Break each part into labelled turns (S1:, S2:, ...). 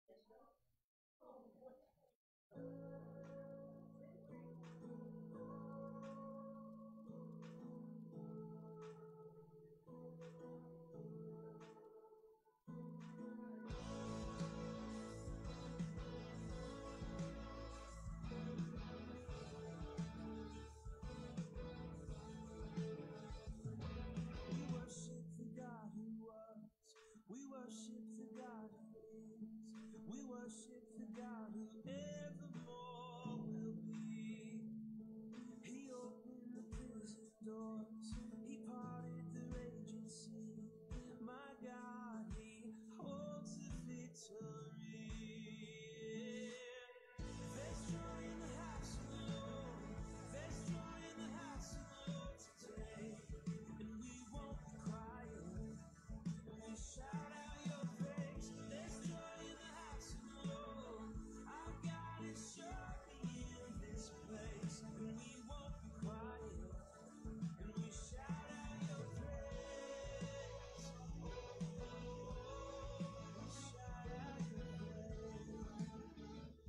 S1: We worship the God who was. We worship the God who is. We worship the God who evermore will be. He opened the prison doors. He parted the raging sea. My God, He holds the victory. There's joy in the house of the Lord. There's joy in the house of the Lord today. And we won't be quiet. We shout out your praise. There's joy in the house of the Lord. Our God is surely in this place. And we won't be quiet. And we shout out your praise. We shout out your praise.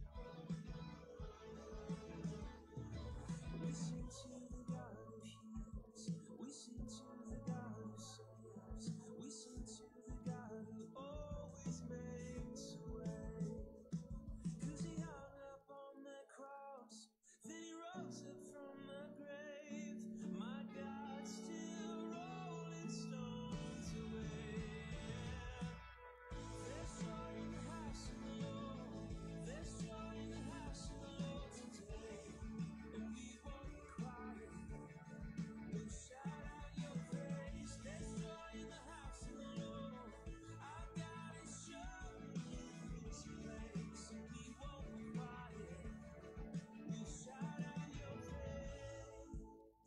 S1: We sing to the God who heals. We sing to the God who saves. We sing to the God who always makes a way. 'Cause He hung up on the cross, then He rose up from the grave. My God, still rolling stones away. There's joy in the house of the Lord. There's joy in the house of the Lord today. And we won't be quiet. We'll shout out your praise. There's joy in the house of the Lord. Our God is surely in this place. And we won't be quiet. We'll shout out your praise.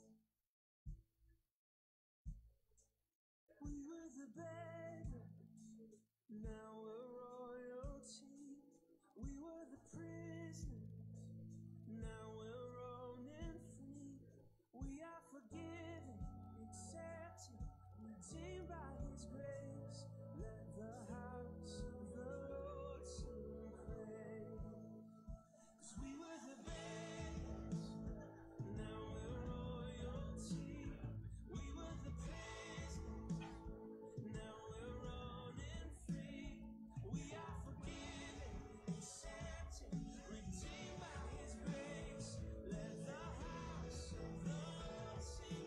S1: We were the beggars, now we're royalty. We were the prisoners, now we're roaming free. We are forgiven, accepted, redeemed by His grace. Let the house of the Lord sing praise. 'Cause we were the beggars, now we're royalty. We were the prisoners, now we're running free. We are forgiven, accepted, redeemed by His grace. Let the house of the Lord sing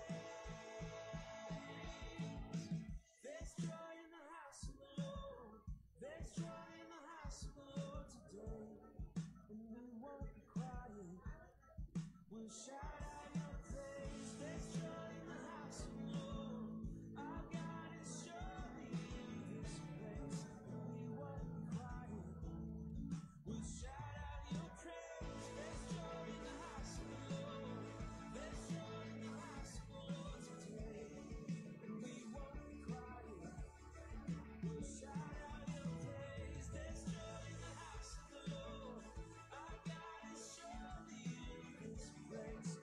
S1: praise. There's joy in the house of the Lord. There's joy in the house of the Lord today. And we won't be quiet. We'll shout out your praise. There's joy in the house of the Lord. Our God is surely in this place. And we won't be quiet. We'll shout out your praise. There's joy in the house of the Lord. There's joy in the house of the Lord today. And we won't be quiet. We'll shout out your praise. There's joy in the house of the Lord. Our God is surely in this place.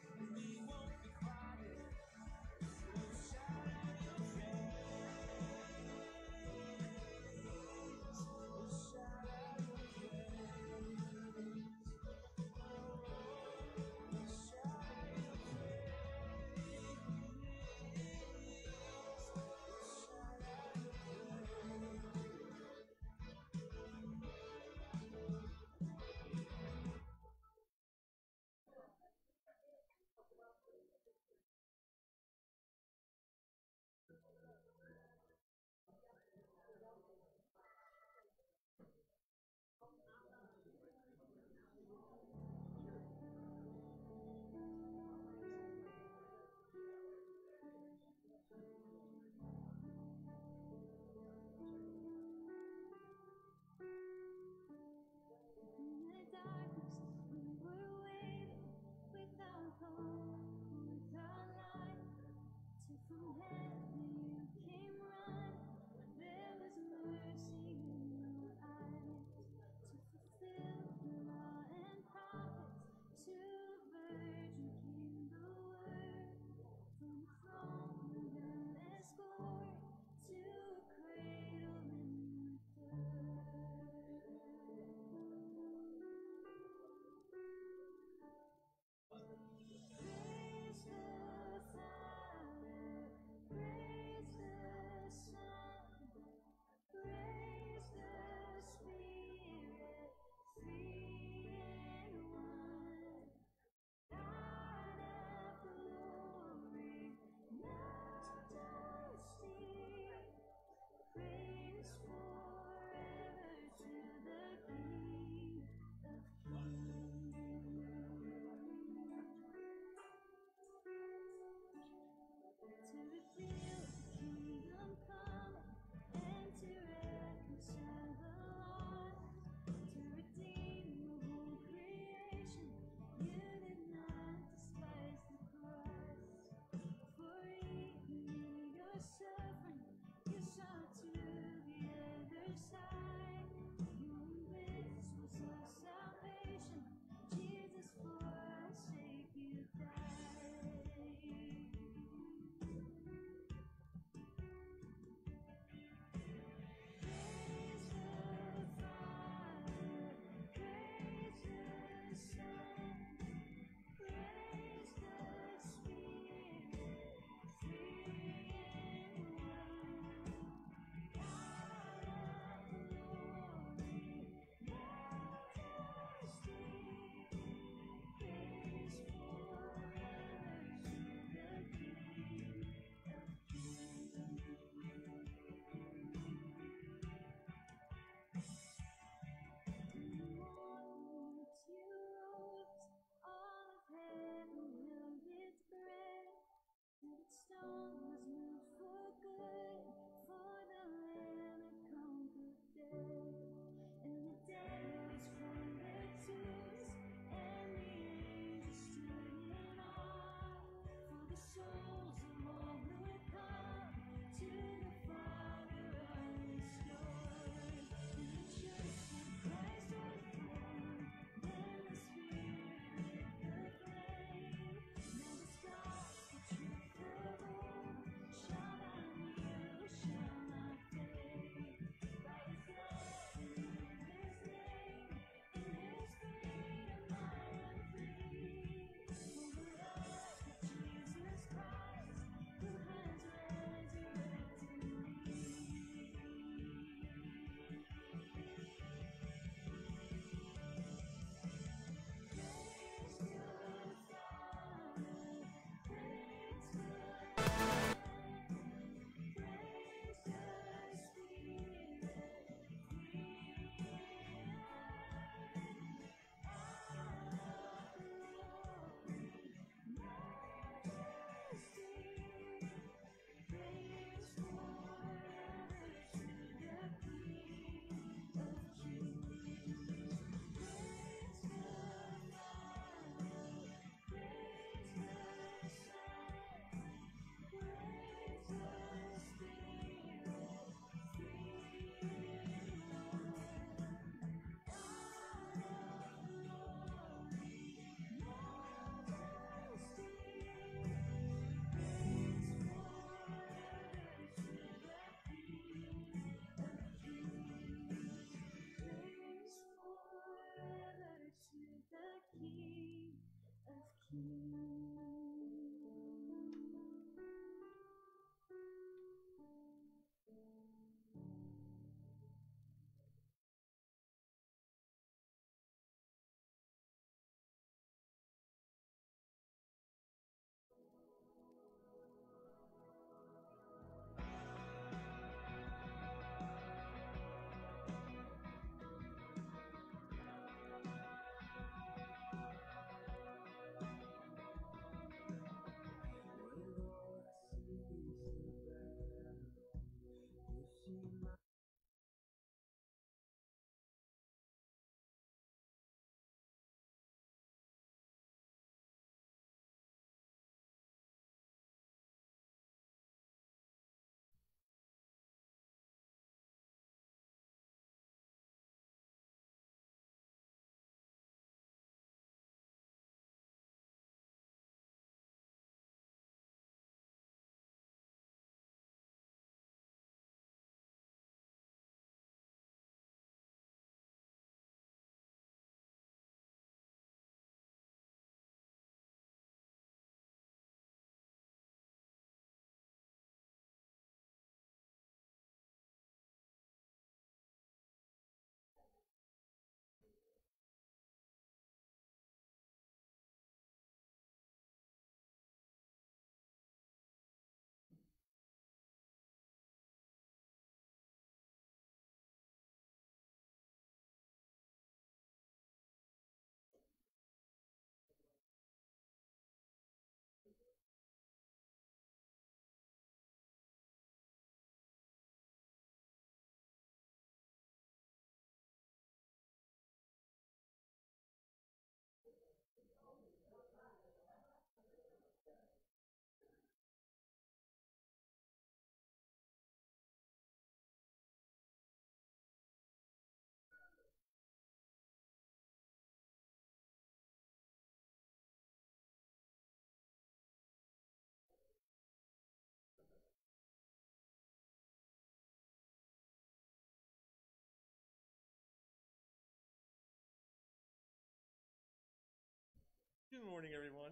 S2: Good morning, everyone.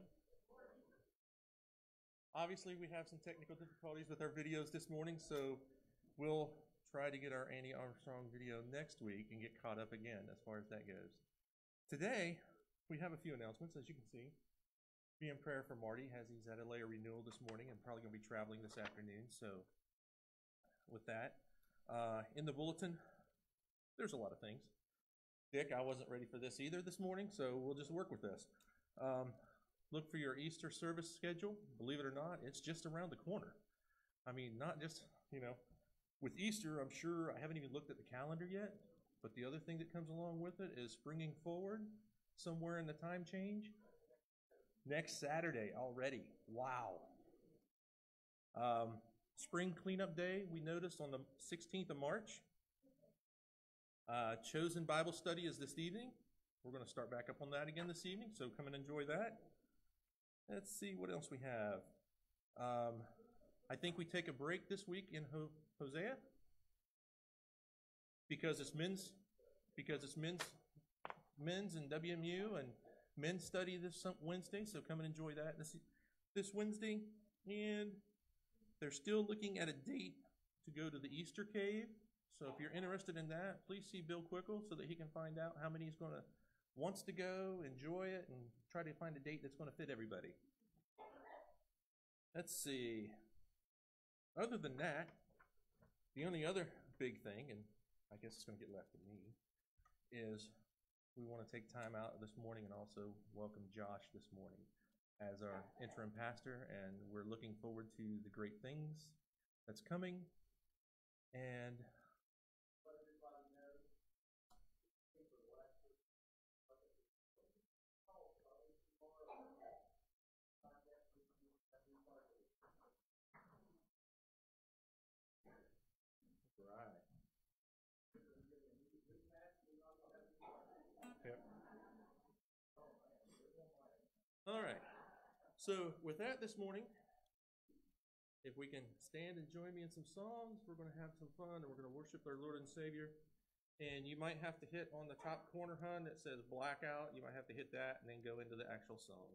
S2: Obviously, we have some technical difficulties with our videos this morning, so we'll try to get our Andy Armstrong video next week and get caught up again as far as that goes. Today, we have a few announcements, as you can see. Be in prayer for Marty, as he's at a layer renewal this morning and probably going to be traveling this afternoon. So, with that, in the bulletin, there's a lot of things. Dick, I wasn't ready for this either this morning, so we'll just work with this. Look for your Easter service schedule. Believe it or not, it's just around the corner. I mean, not just, with Easter, I'm sure I haven't even looked at the calendar yet, but the other thing that comes along with it is springing forward somewhere in the time change. Next Saturday already. Wow. Spring Cleanup Day, we noticed on the 16th of March. Chosen Bible Study is this evening. We're going to start back up on that again this evening, so come and enjoy that. Let's see what else we have. I think we take a break this week in Hosea because it's men's and WMU and men's study this Wednesday, so come and enjoy that this Wednesday. And they're still looking at a date to go to the Easter Cave. So if you're interested in that, please see Bill Quickle so that he can find out how many wants to go, enjoy it, and try to find a date that's going to fit everybody. Let's see. Other than that, the only other big thing, and I guess it's going to get left to me, is we want to take time out this morning and also welcome Josh this morning as our interim pastor, and we're looking forward to the great things that's coming. And all right. So with that this morning, if we can stand and join me in some songs, we're going to have some fun and we're going to worship our Lord and Savior. And you might have to hit on the top corner, hun, that says blackout. You might have to hit that and then go into the actual song.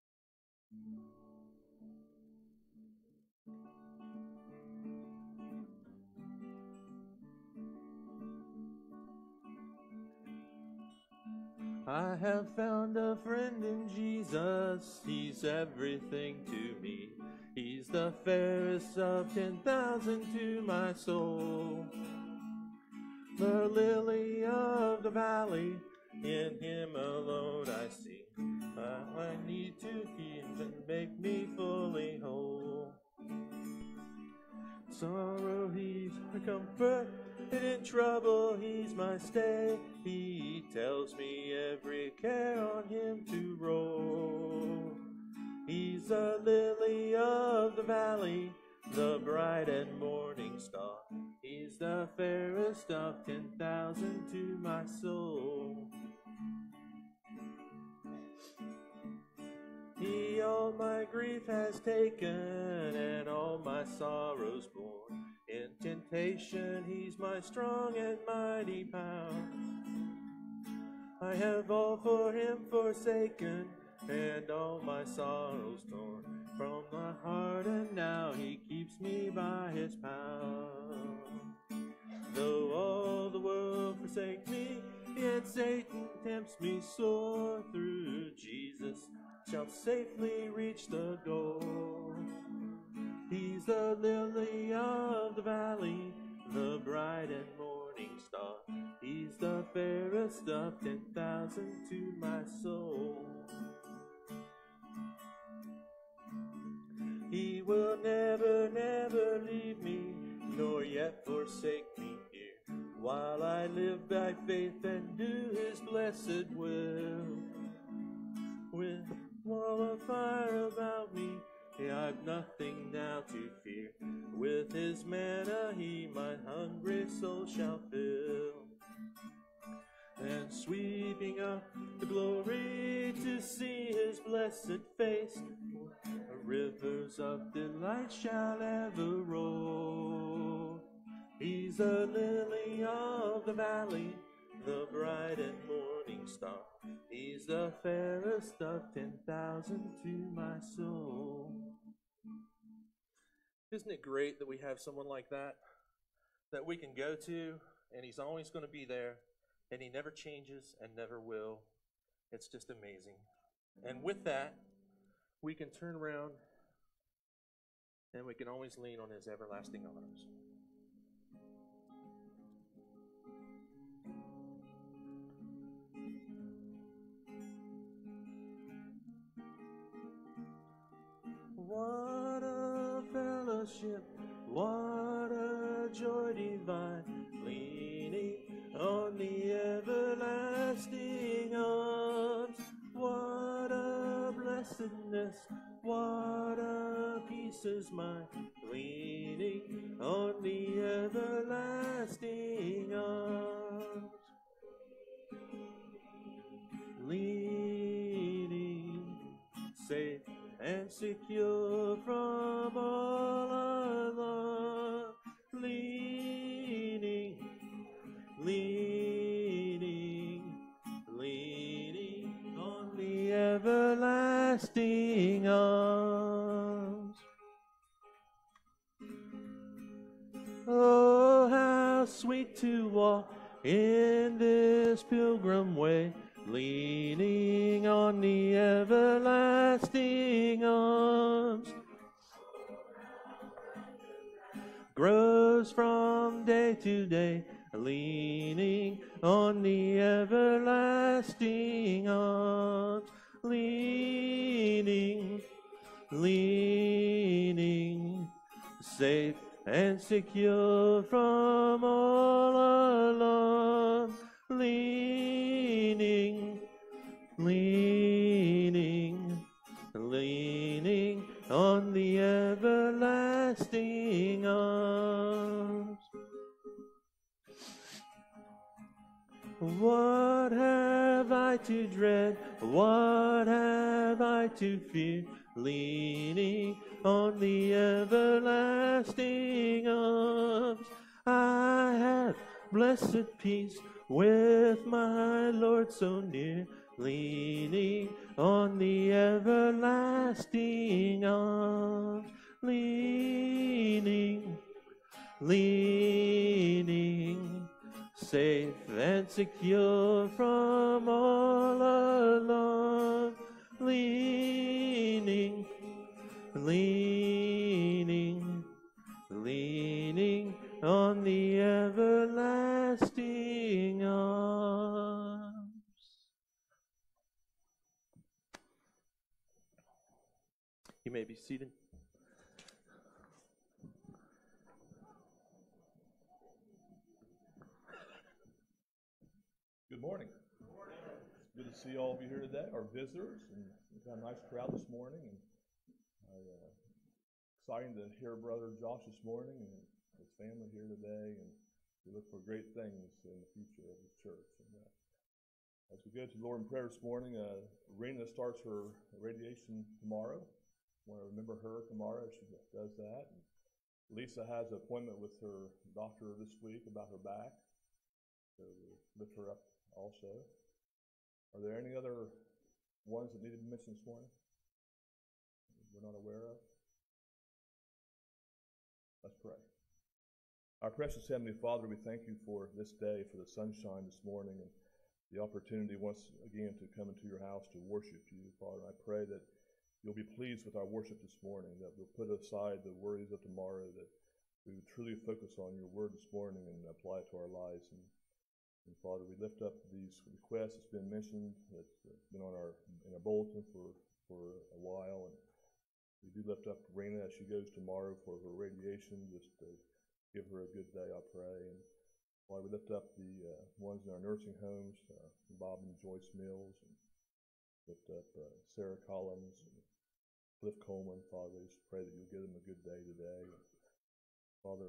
S2: I have found a friend in Jesus, he's everything to me. He's the fairest of 10,000 to my soul. The lily of the valley, in him alone I see. I need to give and make me fully whole. Sorrow, he's my comfort, and in trouble, he's my stay. He tells me every care on him to roll. He's the lily of the valley, the bright and morning star. He's the fairest of 10,000 to my soul. He all my grief has taken and all my sorrows borne. In temptation he's my strong and mighty power. I have all for him forsaken and all my sorrows torn from my heart, and now he keeps me by his power. Though all the world forsake me, yet Satan tempts me sore, through Jesus shall safely reach the goal. He's the lily of the valley, the bright and morning star. He's the fairest of 10,000 to my soul. He will never, never leave me, nor yet forsake me here, while I live by faith and do his blessed will. With wall of fire about me, I've nothing now to fear. With his manna he my hungry soul shall fill. And sweeping up the glory to see his blessed face, rivers of delight shall ever roll. He's the lily of the valley, the bright and morning star. He's the fairest of 10,000 to my soul. Isn't it great that we have someone like that we can go to, and he's always going to be there, and he never changes and never will. It's just amazing. And with that, we can turn around and we can always lean on his everlasting arms. What a fellowship, what a joy divine, leaning on the everlasting arms. What a blessedness, what a peace is mine, leaning on the everlasting arms. Leaning, safe and secure from all alarm. Leaning, leaning, leaning on the everlasting arms. Oh, how sweet to walk in this pilgrim way, leaning on the everlasting arms. Grows from day to day, leaning on the everlasting arms. Leaning, leaning, safe and secure from all alarm. Leaning, leaning, leaning on the everlasting arms. What have I to dread? What have I to fear? Leaning on the everlasting arms. I have blessed peace with my Lord so near, leaning on the everlasting arms. Leaning, leaning, safe and secure from all alarm. Leaning, leaning, leaning on the everlasting arms. You may be seated.
S3: Good morning. It's good to see all of you here today, our visitors, and we've got a nice crowd this morning. And exciting to hear Brother Josh this morning and his family here today, and we look for great things in the future of the church. And as we go to the Lord in prayer this morning, Rena starts her radiation tomorrow. I want to remember her tomorrow as she does that. And Lisa has an appointment with her doctor this week about her back, so we'll lift her up also. Are there any other ones that need to be mentioned this morning we're not aware of? Let's pray. Our precious Heavenly Father, we thank you for this day, for the sunshine this morning, and the opportunity once again to come into your house to worship you, Father. I pray that you'll be pleased with our worship this morning, that we'll put aside the worries of tomorrow, that we would truly focus on your word this morning and apply it to our lives. And Father, we lift up these requests that's been mentioned, that's been in our bulletin for a while, and we do lift up Rena as she goes tomorrow for her radiation. Just give her a good day, I pray. And Father, we lift up the ones in our nursing homes, Bob and Joyce Mills, and lift up Sarah Collins and Cliff Coleman. Father, we just pray that you'll give them a good day today. Father,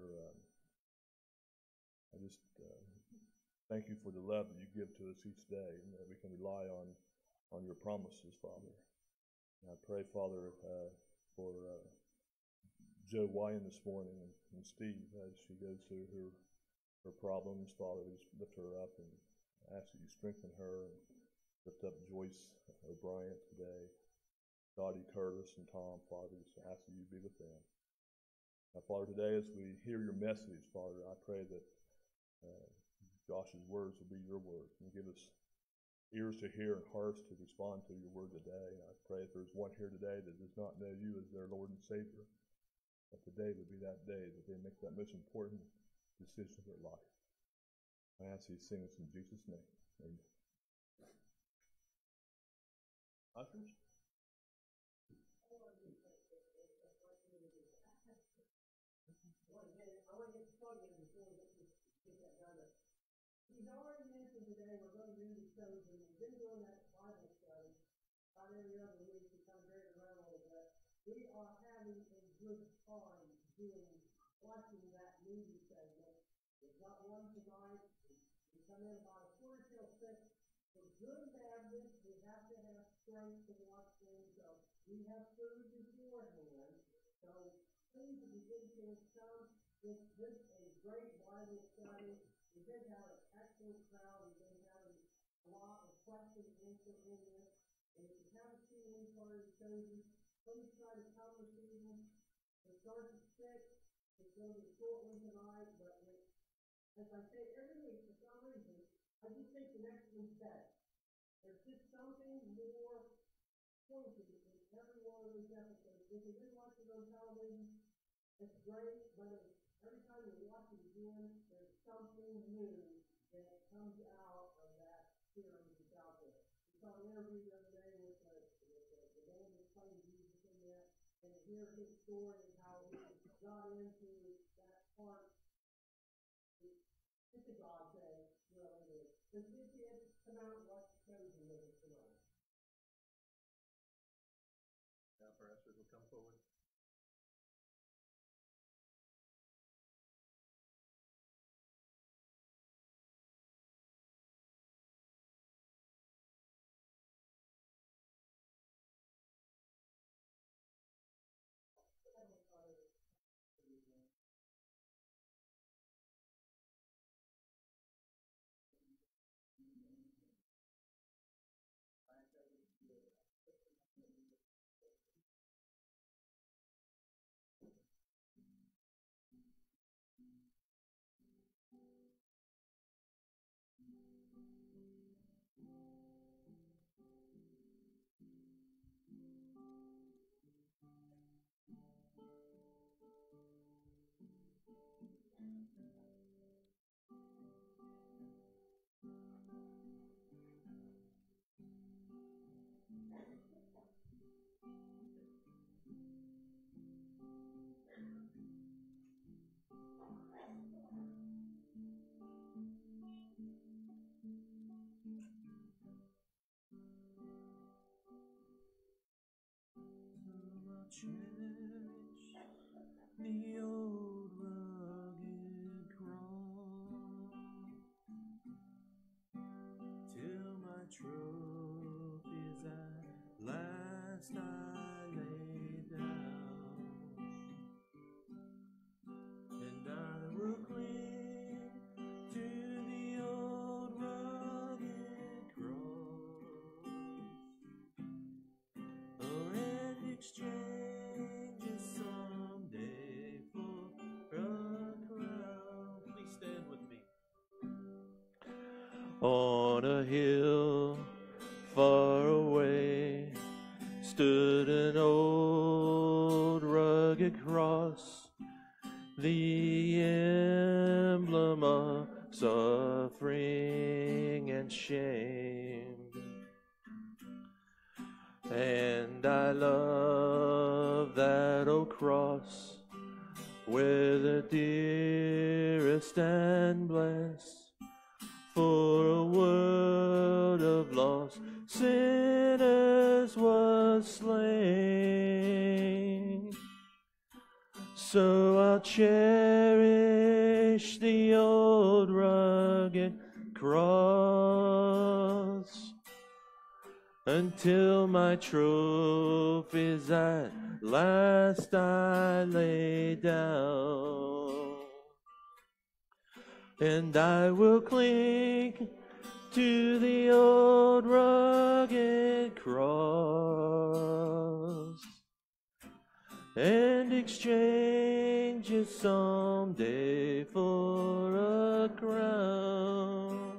S3: I just thank you for the love that you give to us each day, and that we can rely on your promises, Father. And I pray, Father, for Joe Wyan this morning and Steve as she goes through her problems. Father, we just lift her up and ask that you strengthen her. Lift up Joyce O'Brien today, Dottie Curtis and Tom, Father, just ask that you be with them. Now, Father, today as we hear your message, Father, I pray that Josh's words will be your words, and give us ears to hear and hearts to respond to your word today. And I pray if there's one here today that does not know you as their Lord and Savior, that today would be that day that they make that most important decision of their life. I ask these things in Jesus' name. Amen. Ushers?
S4: He's already mentioned today we're going to do the chosen. We've been doing that Bible study about every other week to kind of drag it around a little bit. We are having a good time watching that movie segment. We've got one tonight. We come in about 5:45. For good and badness, we have to have strength to watch things. So we have food beforehand. So please, if you get a chance, come. It's just a great Bible study. We've been having an excellent crowd. We've been having a lot of question and answer in this. And if you haven't seen any part of the chosen, please try to come this evening. It starts at 6. It's going to be a short one tonight, but as I say every week, for some reason, I just think the next one's better. There's just something more pointed in every one of these episodes. If you didn't watch it on television, it's great, but every time you watch it again, there's something new that comes out of that series that's out there. We saw an interview the other day with the man that's playing Jesus in that, and to hear his story and how he got into that part. It's a God thing, really it is. So Cynthia, come out and watch the chosen with us tonight.
S2: Now, our ushers will come forward.
S1: Cherish the old rugged cross till my trophies at last I lay down, and I will cling to the old rugged cross, and exchange someday for a crown. Please stand with me. On a hill far away stood an old rugged cross, the emblem of suffering and shame. And I love that old cross where the dearest and blessed for a world of lost sinners was slain. So I'll cherish the old rugged cross until my trophies at last I lay down. And I will cling
S5: to the old rugged cross and exchange it someday for a crown.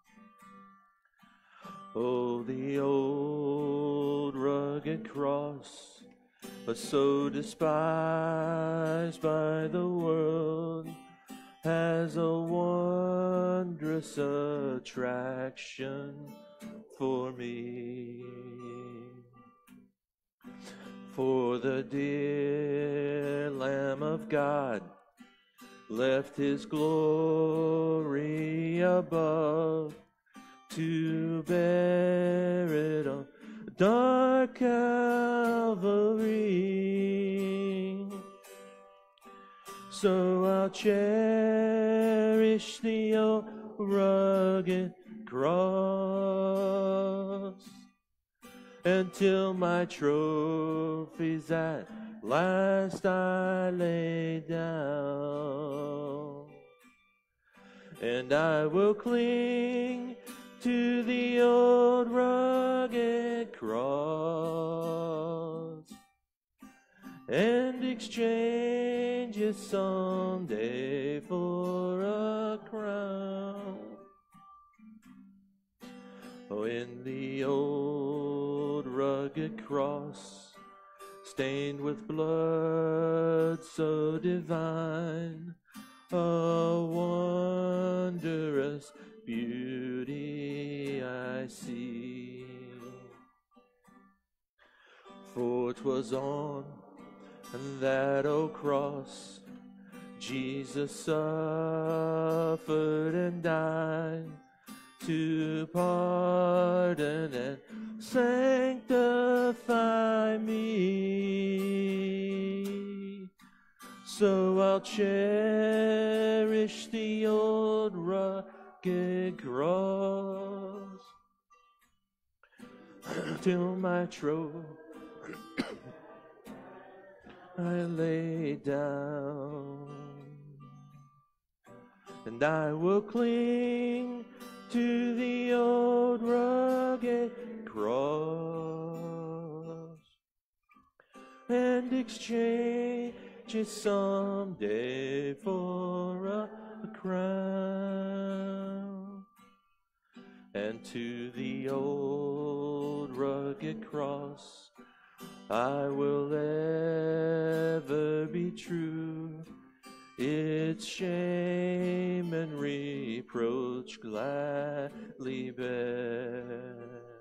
S5: Oh, the old rugged cross, so despised by the world, has a wondrous attraction for me. For the dear Lamb of God left his glory above to bear it on dark Calvary. So I'll cherish the old rugged cross until my trophies at last I lay down. And I will cling to the old rugged cross and exchange it someday for a crown. Oh, in the old rugged cross, stained with blood so divine, a wondrous beauty I see. For 'twas on that old cross Jesus suffered and died to pardon and sanctify me. So I'll cherish the old rugged cross till my trophy I lay down. And I will cling to the old rugged cross and exchange it someday for a crown. And to the old rugged cross I will ever be true, its shame and reproach gladly bear.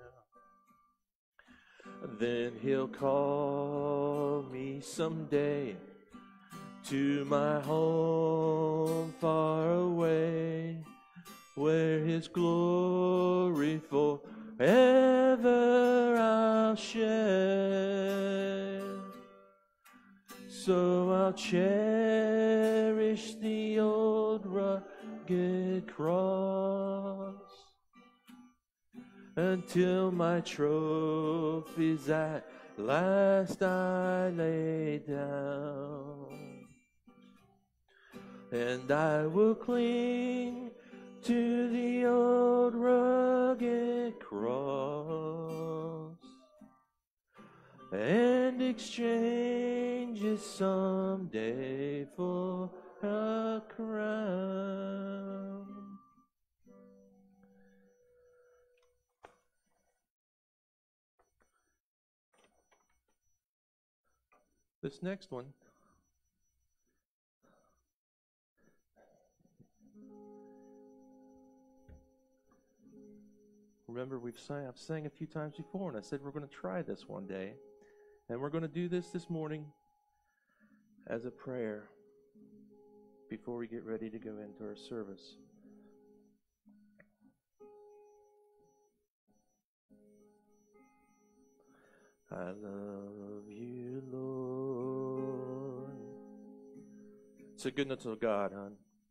S5: Then he'll call me someday to my home far away, where his glory forever I'll share. So I'll cherish the old rugged cross until my trophies at last I lay down. And I will cling to the old rugged cross and exchange it someday for a crown.
S2: This next one remember I've sang a few times before, and I said we're going to try this one day. And we're going to do this morning as a prayer before we get ready to go into our service. I love you, Lord. It's a goodness of God, hon.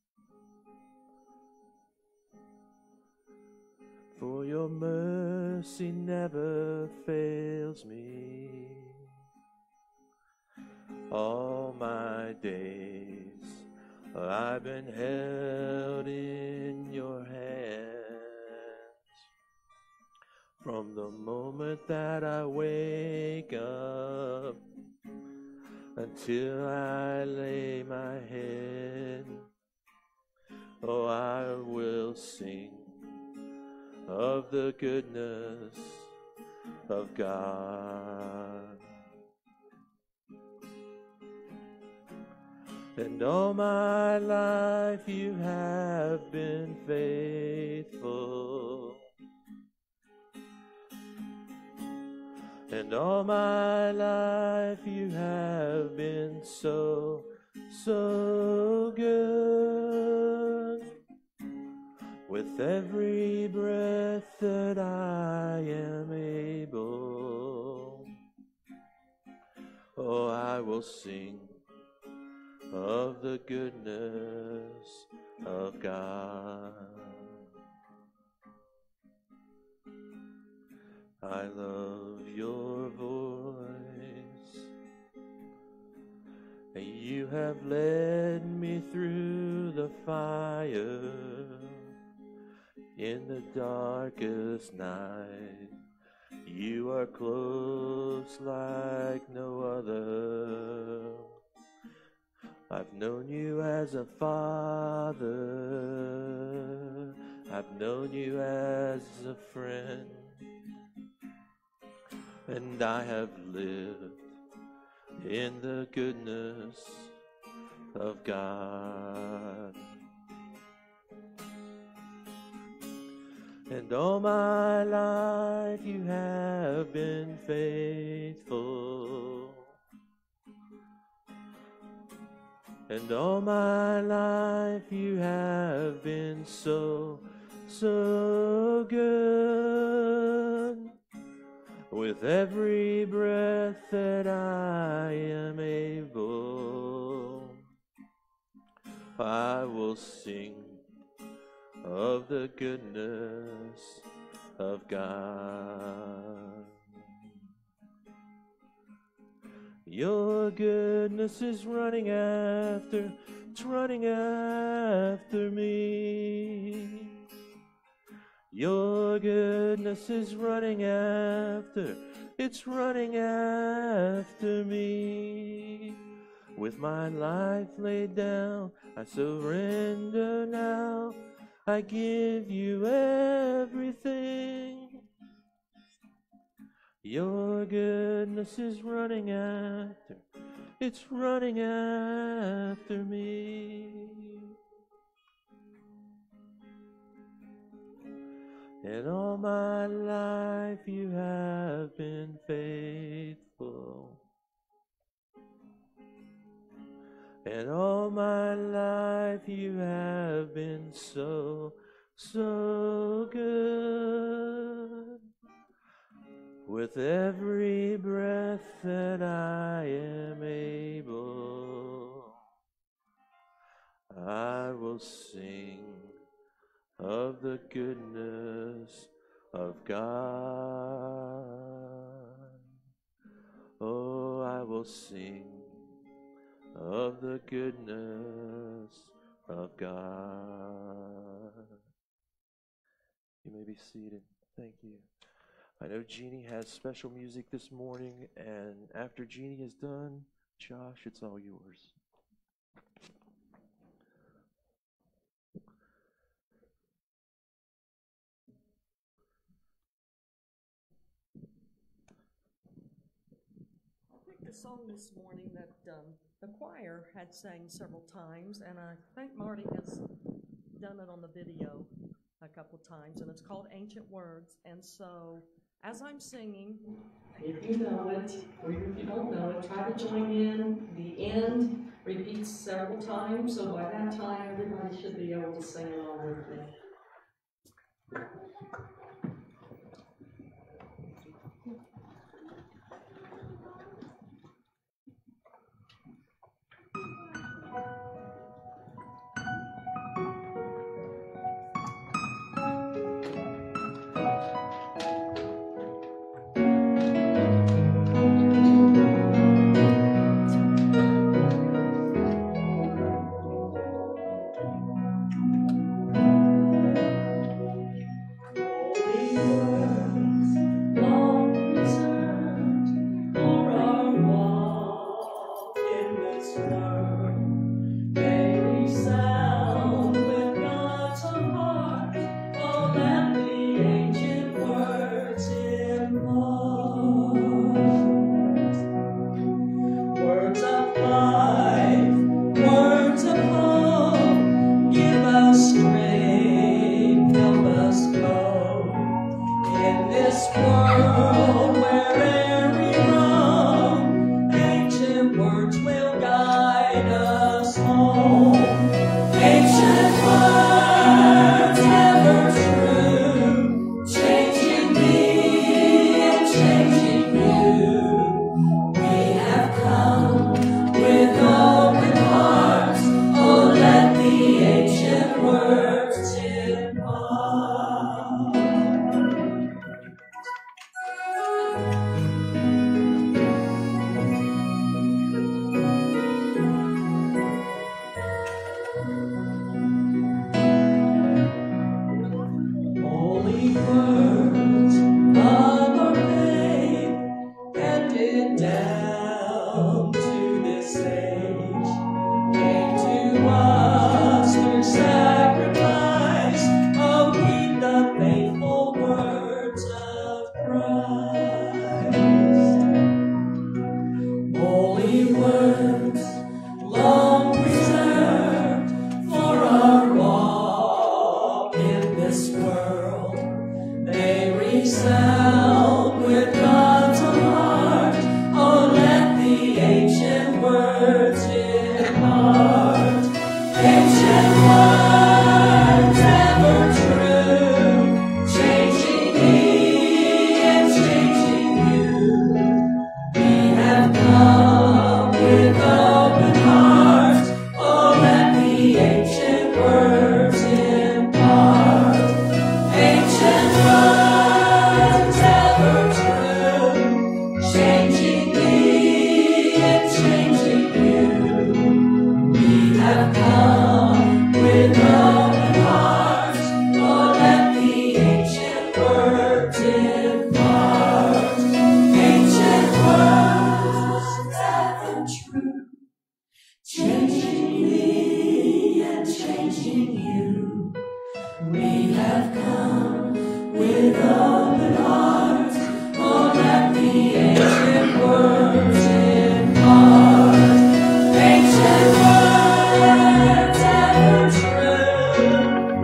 S2: For your mercy never fails me. All my days I've been held in your hands.
S5: till I lay my head. Oh, I will sing of the goodness of God. And all my life you have been faithful. And all my life you have been so, so good. With every breath that I am able, oh, I will sing of the goodness of God. I love your voice. You have led me through the fire in the darkest night. You are close like no other. I've known you as a father. I've known you as a friend. And I have lived in the goodness of God. And all my life you have been faithful. And all my life you have been so, so good. With every breath that I am able, I will sing of the goodness of God. Your goodness is running after, it's running after me. Your goodness is running after, it's running after me. With my life laid down, I surrender now. I give you everything. Your goodness is running after, it's running after me. And all my life you have been faithful. And all my life you have been so, so good. With every breath that I am able, I will sing of the goodness of God. Oh, I will sing of the goodness of God. You may be seated. Thank you. I know Jeannie has special music this morning, and after Jeannie is done, Josh, it's all yours.
S6: I picked a song this morning that the choir had sang several times, and I think Marty has done it on the video a couple times, and it's called Ancient Words. And so, as I'm singing, if you know it, or if you don't know it, try to join in. The end repeats several times, so by that time, everybody should be able to sing along with me.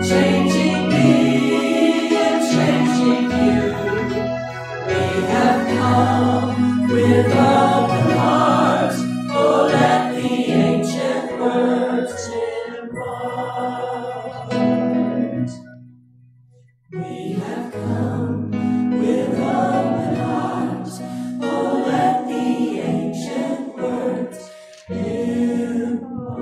S1: changing me and changing you. We have come with open hearts, oh let the ancient words impart. We have come with open hearts, oh let the ancient words impart.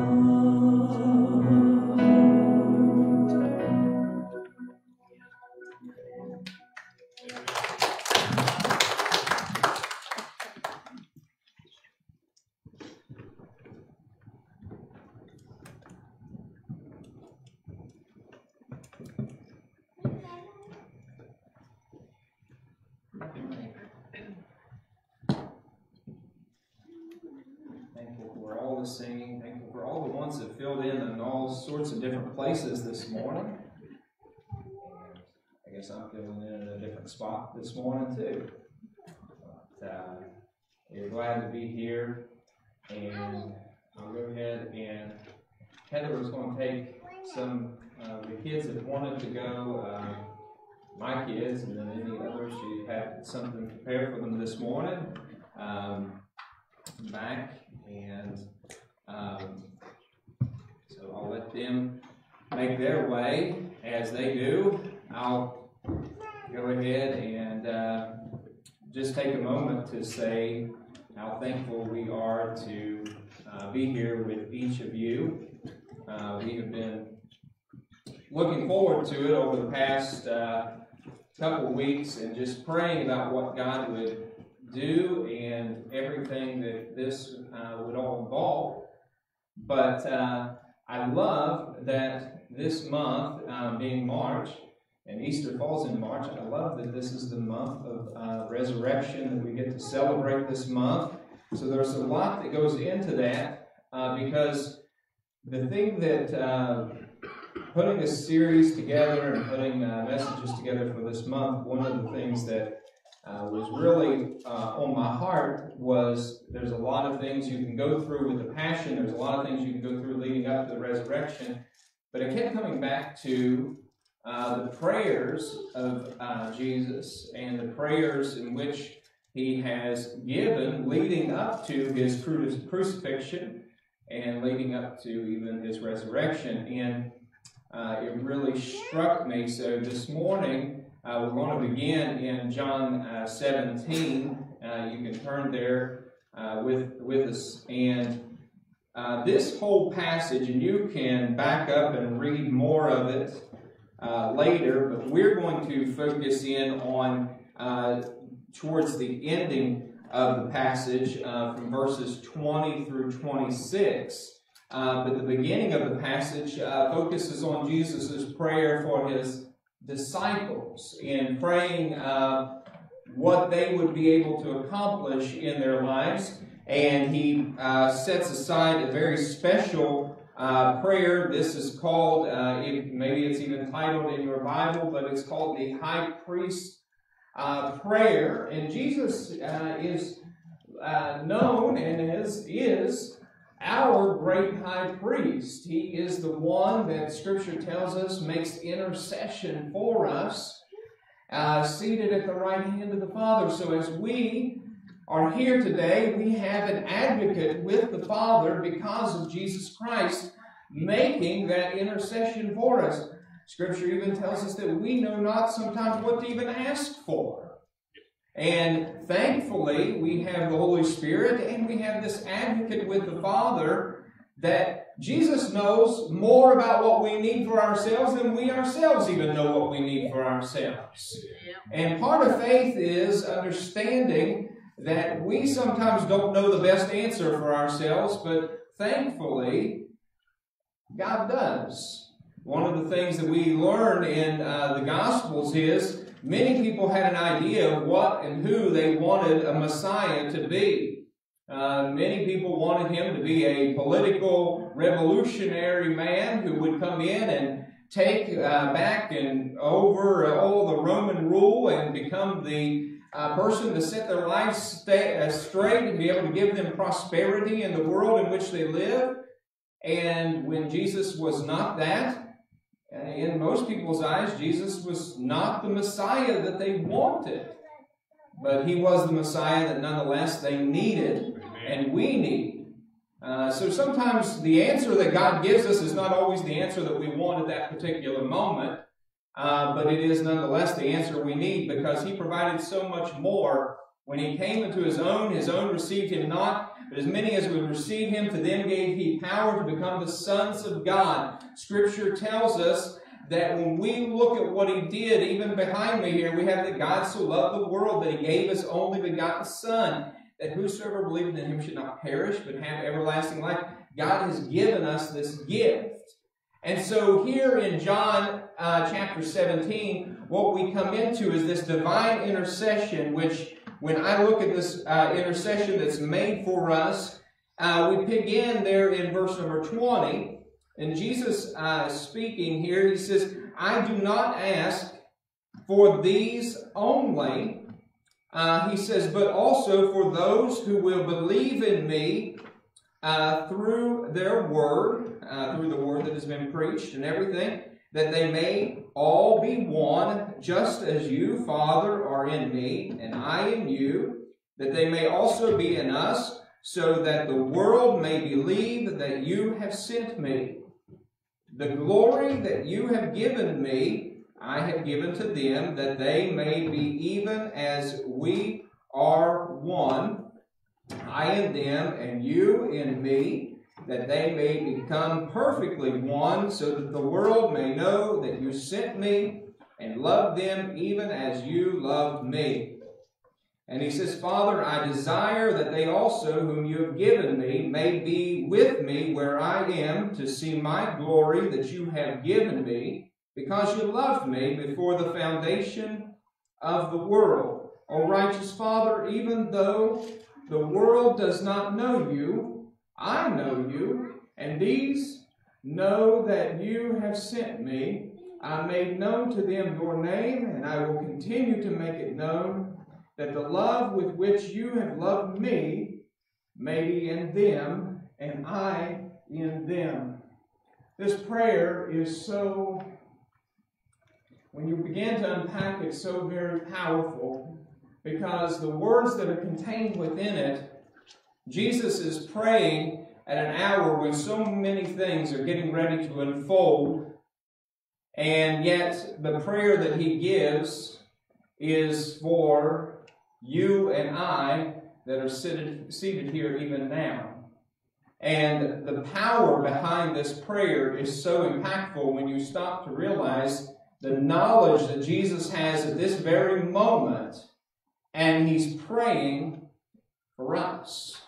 S7: Thankful for all the singing, thankful for all the ones that filled in all sorts of different places this morning. And I guess I'm filling in a different spot this morning too. But, we're glad to be here, and I'll go ahead and Heather was going to take some of the kids that wanted to go, my kids, and then any others. She had something prepared for them this morning. Back, and so I'll let them make their way. As they do, I'll go ahead and just take a moment to say how thankful we are to be here with each of you. We have been looking forward to it over the past couple of weeks and just praying about what God would do and everything that this would all involve. But I love that this month, being March, and Easter falls in March, I love that this is the month of resurrection that we get to celebrate this month. So there's a lot that goes into that because the thing that putting a series together and putting messages together for this month, one of the things that was really on my heart was there's a lot of things you can go through with the Passion. There's a lot of things you can go through leading up to the resurrection. But it kept coming back to the prayers of Jesus and the prayers in which he has given leading up to his crucifixion and leading up to even his resurrection. And it really struck me. So this morning, we're going to begin in John 17. You can turn there with us. And this whole passage, and you can back up and read more of it later, but we're going to focus in on towards the ending of the passage from verses 20 through 26. But the beginning of the passage focuses on Jesus' prayer for his disciples in praying what they would be able to accomplish in their lives. And he sets aside a very special prayer. This is called, maybe it's even titled in your Bible, but it's called the High Priest Prayer. And Jesus is known and is our great high priest. He is the one that Scripture tells us makes intercession for us, seated at the right hand of the Father. So as we are here today, we have an advocate with the Father because of Jesus Christ making that intercession for us. Scripture even tells us that we know not sometimes what to even ask for. And thankfully, we have the Holy Spirit and we have this advocate with the Father that Jesus knows more about what we need for ourselves than we ourselves even know what we need for ourselves. And part of faith is understanding that we sometimes don't know the best answer for ourselves, but thankfully, God does. One of the things that we learn in the Gospels is many people had an idea of what and who they wanted a Messiah to be. Many people wanted him to be a political revolutionary man who would come in and take back and over all the Roman rule and become the person to set their lives straight and be able to give them prosperity in the world in which they live. And when Jesus was not that, in most people's eyes, Jesus was not the Messiah that they wanted. But he was the Messiah that nonetheless they needed and we need. So sometimes the answer that God gives us is not always the answer that we want at that particular moment. But it is nonetheless the answer we need, because he provided so much more. When he came into his own received him not. But as many as would receive him, to them gave he power to become the sons of God. Scripture tells us that when we look at what he did, even behind me here, we have that God so loved the world that he gave his only begotten Son, that whosoever believeth in him should not perish, but have everlasting life. God has given us this gift. And so here in John chapter 17, what we come into is this divine intercession, which when I look at this intercession that's made for us, we begin there in verse number 20. And Jesus speaking here, he says, I do not ask for these only, he says, but also for those who will believe in me through their word, through the word that has been preached and everything, that they may all be one, just as you, Father, are in me, and I in you, that they may also be in us, so that the world may believe that you have sent me. The glory that you have given me, I have given to them, that they may be even as we are one, I in them, and you in me, that they may become perfectly one, so that the world may know that you sent me and loved them even as you loved me. And he says, Father, I desire that they also, whom you have given me, may be with me where I am, to see my glory that you have given me, because you loved me before the foundation of the world. O righteous Father, even though the world does not know you, I know you, and these know that you have sent me. I made known to them your name, and I will continue to make it known, that the love with which you have loved me may be in them, and I in them. This prayer is so, when you begin to unpack it, so very powerful, because the words that are contained within it, Jesus is praying at an hour when so many things are getting ready to unfold, and yet the prayer that he gives is for you and I that are seated here even now. And the power behind this prayer is so impactful when you stop to realize the knowledge that Jesus has at this very moment, and he's praying for us.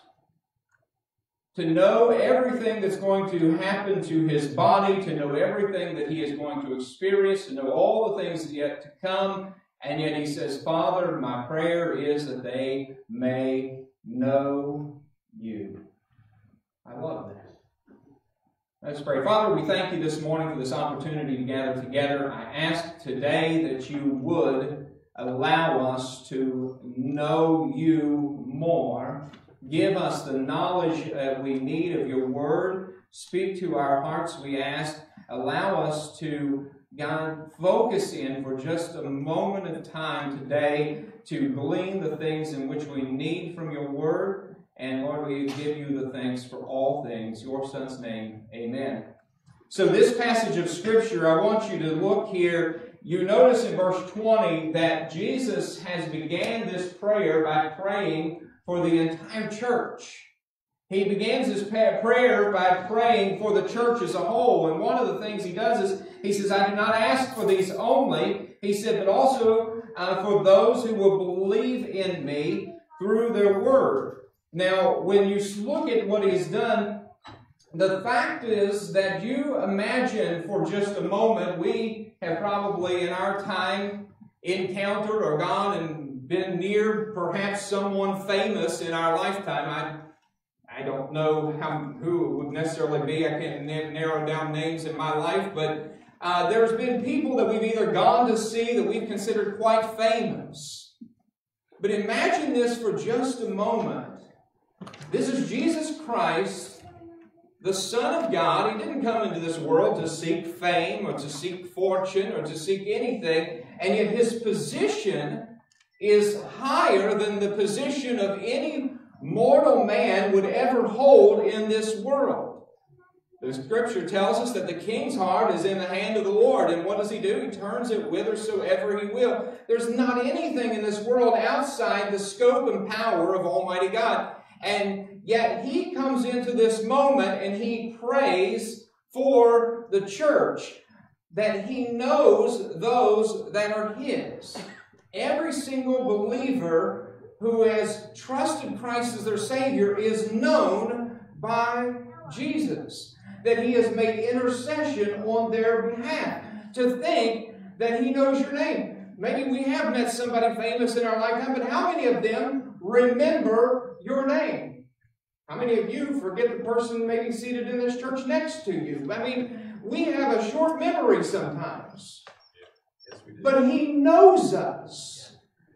S7: To know everything that's going to happen to his body, to know everything that he is going to experience, to know all the things yet to come. And yet he says, Father, my prayer is that they may know you. I love that. Let's pray. Father, we thank you this morning for this opportunity to gather together. I ask today that you would allow us to know you more. Give us the knowledge that we need of your word. Speak to our hearts, we ask. Allow us to, God, focus in for just a moment of time today to glean the things in which we need from your word. And Lord, we give you the thanks for all things. Your Son's name, amen. So this passage of Scripture, I want you to look here. You notice in verse 20 that Jesus has began this prayer by praying for the entire church. He begins his prayer by praying for the church as a whole. And one of the things he does is, he says, I do not ask for these only, he said, but also for those who will believe in me through their word. Now, when you look at what he's done, the fact is that you imagine for just a moment, we have probably in our time encountered or gone and been near perhaps someone famous in our lifetime. I don't know who it would necessarily be. I can't narrow down names in my life, but there's been people that we've either gone to see that we've considered quite famous. But imagine this for just a moment. This is Jesus Christ the Son of God. He didn't come into this world to seek fame or to seek fortune or to seek anything, and yet his position is higher than the position of any mortal man would ever hold in this world. The Scripture tells us that the king's heart is in the hand of the Lord, and what does he do? He turns it whithersoever he will. There's not anything in this world outside the scope and power of Almighty God. And yet he comes into this moment and he prays for the church, that he knows those that are his. Every single believer who has trusted Christ as their Savior is known by Jesus, that he has made intercession on their behalf. To think that he knows your name. Maybe we have met somebody famous in our lifetime, but how many of them remember your name? How many of you forget the person maybe seated in this church next to you? I mean, we have a short memory sometimes.
S3: Yes, we do.
S7: But he knows us.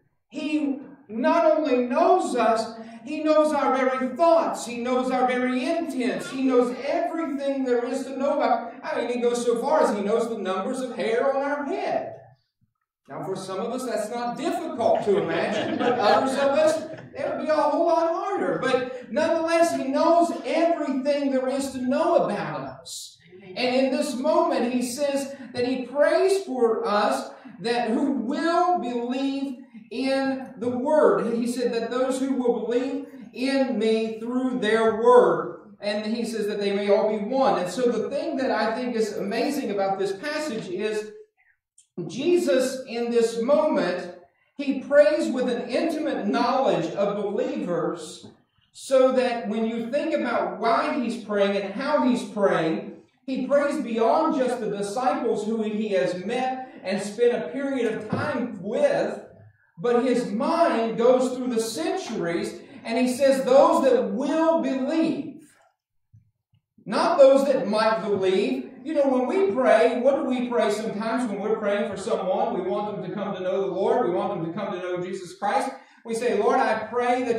S7: He not only knows us, he knows our very thoughts. He knows our very intents. He knows everything there is to know about. I mean, he goes so far as he knows the numbers of hair on our head. Now, for some of us, that's not difficult to imagine, but others of us, it would be a whole lot harder. But nonetheless, he knows everything there is to know about us. And in this moment, he says that he prays for us that who will believe in the Word. He said that those who will believe in me through their Word. And he says that they may all be one. And so the thing that I think is amazing about this passage is Jesus, in this moment, he prays with an intimate knowledge of believers, so that when you think about why he's praying and how he's praying, he prays beyond just the disciples who he has met and spent a period of time with, but his mind goes through the centuries, and he says those that will believe, not those that might believe. You know, when we pray, what do we pray sometimes when we're praying for someone? We want them to come to know the Lord. We want them to come to know Jesus Christ. We say, Lord, I pray that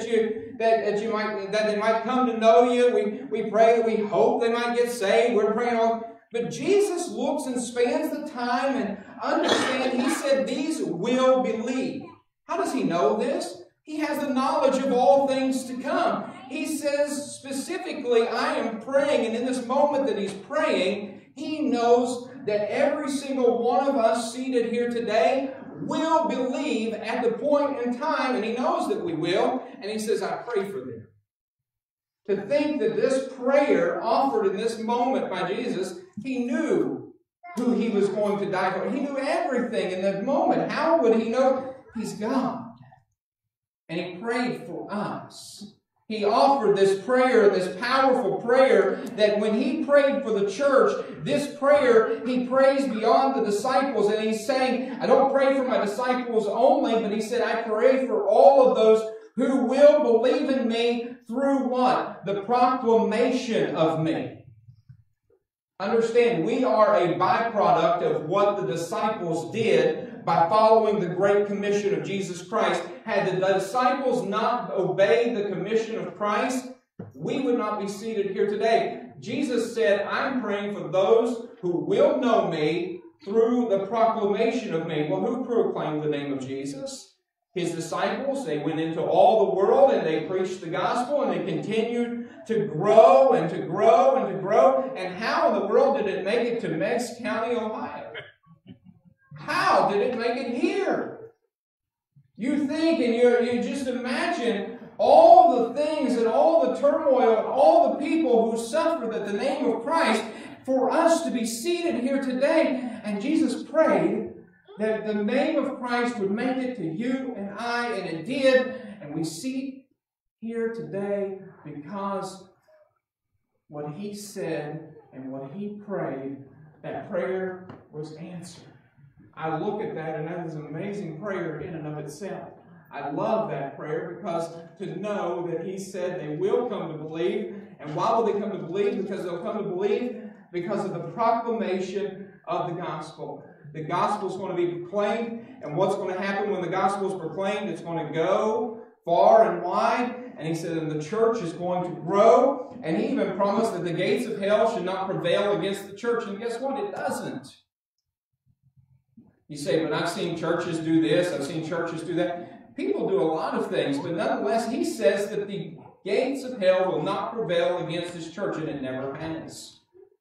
S7: they might come to know you. We pray that we hope they might get saved. We're praying all. But Jesus looks and spans the time and understands. He said, these will believe. How does he know this? He has the knowledge of all things to come. He says specifically, I am praying, and in this moment that he's praying, he knows that every single one of us seated here today will believe at the point in time, and he knows that we will, and he says, I pray for them. To think that this prayer offered in this moment by Jesus, he knew who he was going to die for. He knew everything in that moment. How would he know? He's God. And he prayed for us. He offered this prayer, this powerful prayer, that when he prayed for the church, this prayer, he prays beyond the disciples. And he's saying, I don't pray for my disciples only, but he said, I pray for all of those who will believe in me through what? The proclamation of me. Understand, we are a byproduct of what the disciples did by following the Great Commission of Jesus Christ. Had the disciples not obeyed the commission of Christ, we would not be seated here today. Jesus said, I'm praying for those who will know me through the proclamation of me. Well, who proclaimed the name of Jesus? His disciples. They went into all the world and they preached the gospel, and they continued to grow and to grow and to grow. And how in the world did it make it to Meigs County, Ohio? How did it make it here? You think and you just imagine all the things and all the turmoil and all the people who suffered at the name of Christ for us to be seated here today. And Jesus prayed that the name of Christ would make it to you and I, and it did. And we see here today because what he said and what he prayed, that prayer was answered. I look at that, and that is an amazing prayer in and of itself. I love that prayer because to know that he said they will come to believe. And why will they come to believe? Because they'll come to believe because of the proclamation of the gospel. The gospel is going to be proclaimed, and what's going to happen when the gospel is proclaimed? It's going to go far and wide, And he said, and the church is going to grow. And he even promised that the gates of hell should not prevail against the church. And guess what? It doesn't. You say, but I've seen churches do this, I've seen churches do that. People do a lot of things, but nonetheless, he says that the gates of hell will not prevail against his church, and it never has.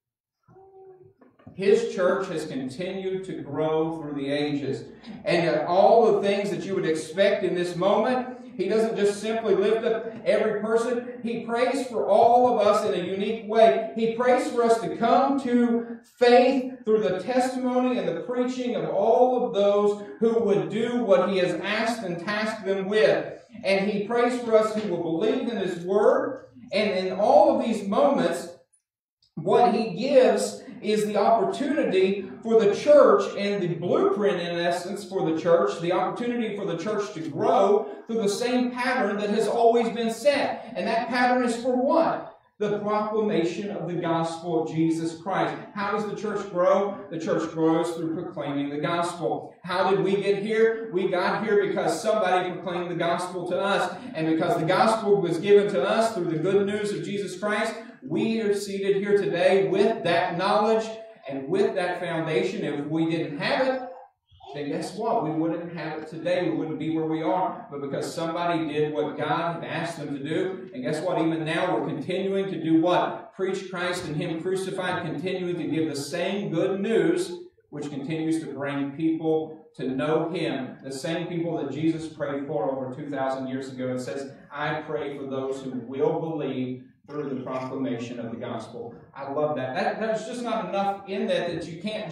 S7: His church has continued to grow through the ages. And all the things that you would expect in this moment, he doesn't just simply lift up every person. He prays for all of us in a unique way. He prays for us to come to faith through the testimony and the preaching of all of those who would do what he has asked and tasked them with. And he prays for us who will believe in his word. And in all of these moments, what he gives is the opportunity for the church, and the blueprint in essence for the church, the opportunity for the church to grow through the same pattern that has always been set. And that pattern is for what? The proclamation of the gospel of Jesus Christ. How does the church grow? The church grows through proclaiming the gospel. How did we get here? We got here because somebody proclaimed the gospel to us. And because the gospel was given to us through the good news of Jesus Christ, we are seated here today with that knowledge and with that foundation. If we didn't have it, then guess what? We wouldn't have it today. We wouldn't be where we are. But because somebody did what God had asked them to do, and guess what? Even now we're continuing to do what? Preach Christ and Him crucified, continuing to give the same good news, which continues to bring people to know Him. The same people that Jesus prayed for over 2,000 years ago. It says, I pray for those who will believe through the proclamation of the gospel. I love that. There's just not enough in that you can't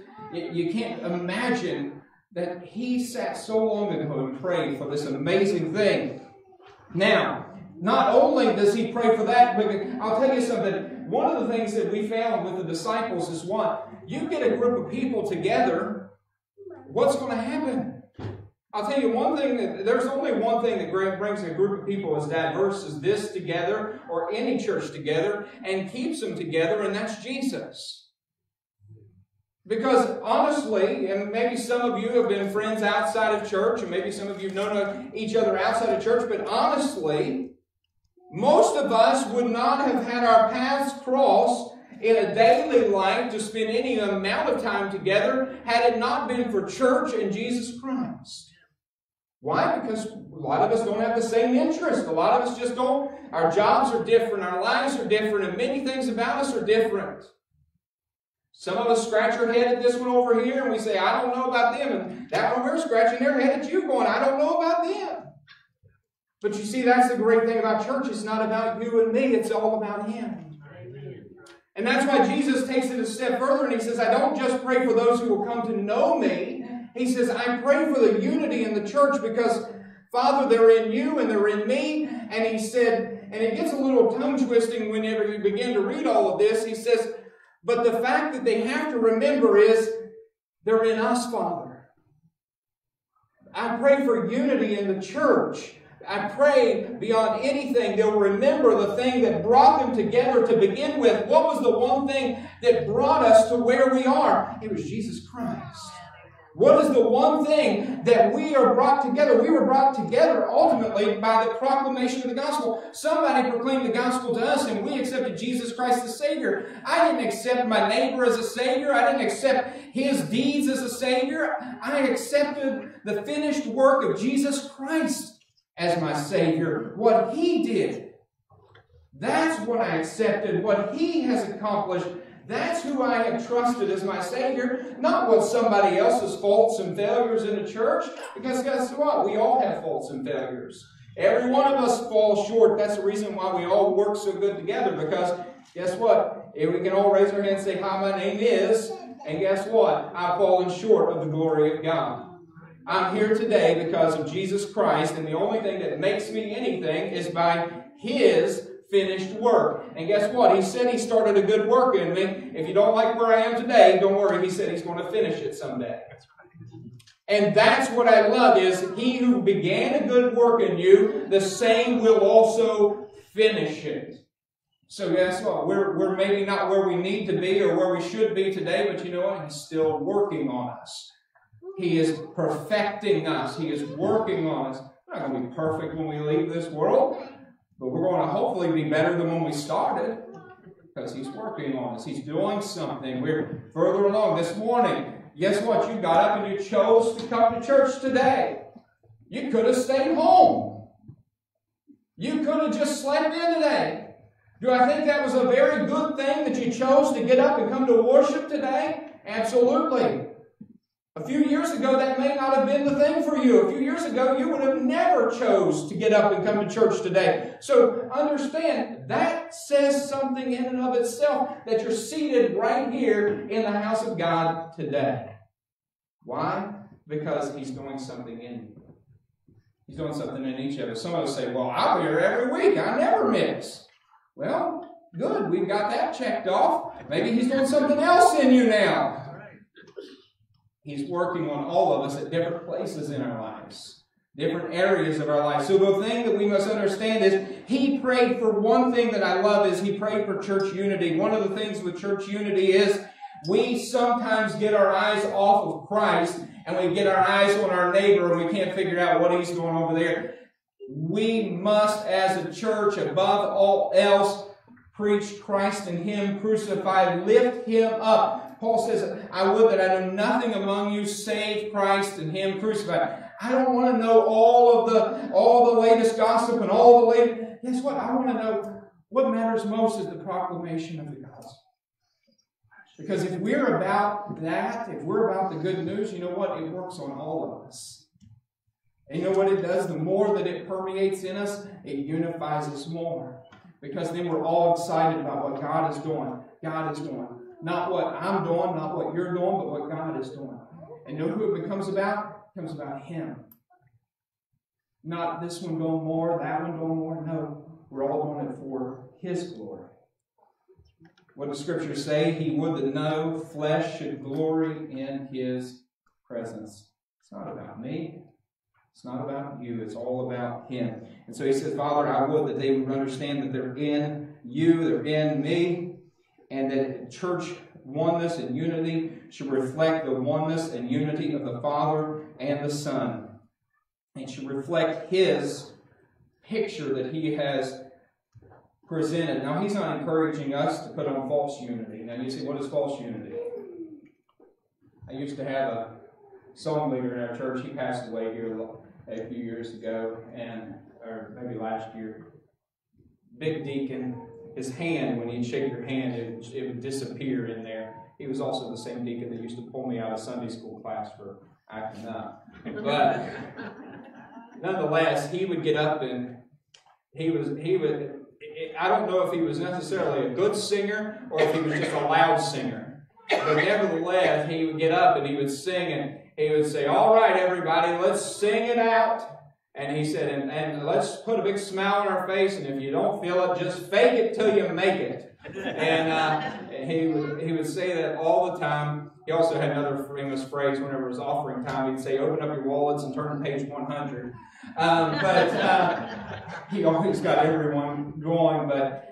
S7: imagine that he sat so long ago and prayed for this amazing thing. Now, not only does he pray for that, but I'll tell you something. One of the things that we found with the disciples is what? You get a group of people together, what's going to happen? I'll tell you one thing, there's only one thing that brings a group of people as diverse as this together, or any church together, and keeps them together, and that's Jesus. Because honestly, and maybe some of you have been friends outside of church, and maybe some of you have known each other outside of church, but honestly, most of us would not have had our paths cross in a daily life to spend any amount of time together had it not been for church and Jesus Christ. Why? Because a lot of us don't have the same interest. A lot of us just don't. Our jobs are different. Our lives are different. And many things about us are different. Some of us scratch our head at this one over here and we say, I don't know about them. And that one we're scratching their head at you going, I don't know about them. But you see, that's the great thing about church. It's not about you and me. It's all about Him. And that's why Jesus takes it a step further and He says, I don't just pray for those who will come to know me. He says, I pray for the unity in the church because, Father, they're in you and they're in me. And He said, and it gets a little tongue twisting whenever you begin to read all of this. He says, but the fact that they have to remember is they're in us, Father. I pray for unity in the church. I pray beyond anything they'll remember the thing that brought them together to begin with. What was the one thing that brought us to where we are? It was Jesus Christ. What is the one thing that we are brought together? We were brought together ultimately by the proclamation of the gospel. Somebody proclaimed the gospel to us and we accepted Jesus Christ as Savior. I didn't accept my neighbor as a Savior. I didn't accept his deeds as a Savior. I accepted the finished work of Jesus Christ as my Savior. What He did. That's what I accepted. What He has accomplished. That's who I have trusted as my Savior, not what somebody else's faults and failures in the church. Because guess what? We all have faults and failures. Every one of us falls short. That's the reason why we all work so good together. Because guess what? If we can all raise our hands and say, hi, my name is, and guess what? I've fallen short of the glory of God. I'm here today because of Jesus Christ, and the only thing that makes me anything is by His finished work. And guess what? He said He started a good work in me. If you don't like where I am today, don't worry. He said He's going to finish it someday. And that's what I love is He who began a good work in you, the same will also finish it. So guess what? We're maybe not where we need to be or where we should be today, but you know what? He's still working on us. He is perfecting us. He is working on us. We're not going to be perfect when we leave this world. But we're going to hopefully be better than when we started, because He's working on us. He's doing something. We're further along. This morning, guess what? You got up and you chose to come to church today. You could have stayed home. You could have just slept in today. Do I think that was a very good thing that you chose to get up and come to worship today? Absolutely. A few years ago, that may not have been the thing for you. A few years ago, you would have never chose to get up and come to church today. So understand, that says something in and of itself that you're seated right here in the house of God today. Why? Because He's doing something in you. He's doing something in each of us. Some of us say, well, I'm here every week. I never miss. Well, good. We've got that checked off. Maybe He's doing something else in you now. He's working on all of us at different places in our lives, different areas of our lives. So the thing that we must understand is He prayed for one thing that I love is He prayed for church unity. One of the things with church unity is we sometimes get our eyes off of Christ and we get our eyes on our neighbor and we can't figure out what he's doing over there. We must, as a church, above all else, preach Christ and Him crucified, lift Him up. Paul says, I would that I know nothing among you save Christ and Him crucified. I don't want to know all the latest gossip and all the latest. Guess what? I want to know what matters most is the proclamation of the gospel. Because if we're about that, if we're about the good news, you know what? It works on all of us. And you know what it does? The more that it permeates in us, it unifies us more. Because then we're all excited about what God is doing. God is doing. Not what I'm doing, not what you're doing, but what God is doing. And you know who it becomes about? It becomes about Him. Not this one doing more, that one doing more. No, we're all doing it for His glory. What the Scriptures say, He would that no flesh should glory in His presence. It's not about me. It's not about you. It's all about Him. And so He says, Father, I would that they would understand that they're in You, they're in me, and that church oneness and unity should reflect the oneness and unity of the Father and the Son. It should reflect His picture that He has presented. Now, He's not encouraging us to put on false unity. Now, you say, what is false unity? I used to have a song leader in our church. He passed away here a few years ago, or maybe last year. Big deacon. His hand, when he'd shake your hand, it would disappear in there. He was also the same deacon that used to pull me out of Sunday school class for acting up. But nonetheless, he would get up and he would. I don't know if he was necessarily a good singer or if he was just a loud singer. But nevertheless, he would get up and he would sing and he would say, all right, everybody, let's sing it out. And he said, and let's put a big smile on our face, and if you don't feel it, just fake it till you make it. And he would say that all the time. He also had another famous phrase whenever it was offering time. He'd say, open up your wallets and turn to page 100. He always got everyone going. But